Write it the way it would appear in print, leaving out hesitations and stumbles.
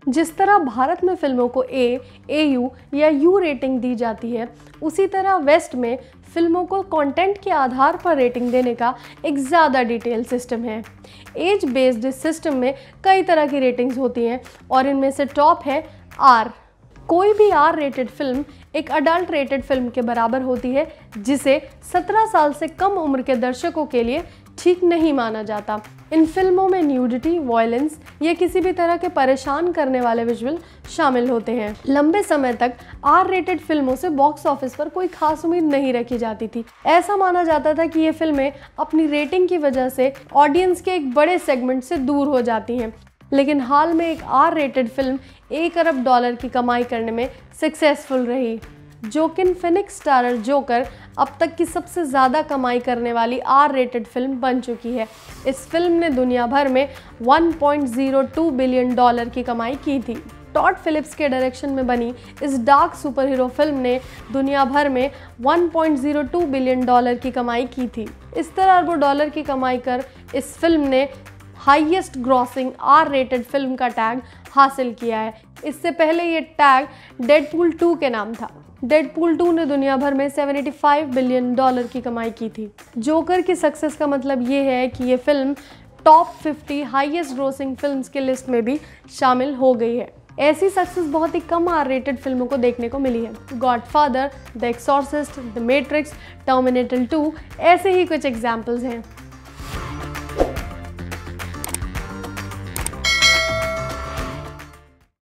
जिस तरह भारत में फिल्मों को ए, AU या U रेटिंग दी जाती है, उसी तरह वेस्ट में फिल्मों को कंटेंट के आधार पर रेटिंग देने का एक ज़्यादा डिटेल सिस्टम है। एज बेस्ड इस सिस्टम में कई तरह की रेटिंग्स होती हैं और इनमें से टॉप है R। कोई भी R रेटेड फिल्म एक अडल्ट रेटेड फिल्म के बराबर होती है, जिसे 17 साल से कम उम्र के दर्शकों के लिए ठीक नहीं माना जाता। इन फिल्मों में न्यूडिटी, वायलेंस या किसी भी तरह के परेशान करने वाले विजुअल शामिल होते हैं। लंबे समय तक R रेटेड फिल्मों से बॉक्स ऑफिस पर कोई खास उम्मीद नहीं रखी जाती थी। ऐसा माना जाता था कि ये फिल्में अपनी रेटिंग की वजह से ऑडियंस के एक बड़े सेगमेंट से दूर हो जाती हैं। लेकिन हाल में एक R रेटेड फिल्म $1 अरब की कमाई करने में सक्सेसफुल रही। जोकिन फिनिक्स स्टारर जोकर अब तक की सबसे ज़्यादा कमाई करने वाली R रेटेड फिल्म बन चुकी है। इस फिल्म ने दुनिया भर में $1.02 बिलियन की कमाई की थी। टॉड फिलिप्स के डायरेक्शन में बनी इस डार्क सुपर हीरो फिल्म ने दुनिया भर में $1.02 बिलियन की कमाई की थी। इस तरह अरबों डॉलर की कमाई कर इस फिल्म ने highest grossing R rated film का टैग हासिल किया है। इससे पहले ये टैग डेडपूल 2 के नाम था। डेडपूल 2 ने दुनिया भर में $75 बिलियन की कमाई की थी। जोकर की सक्सेस का मतलब ये है कि ये film top 50 highest grossing films के लिस्ट में भी शामिल हो गई है। ऐसी सक्सेस बहुत ही कम R रेटेड फिल्मों को देखने को मिली है। Godfather, the Exorcist, the Matrix, Terminator 2 ऐसे ही कुछ एग्जाम्पल्स हैं।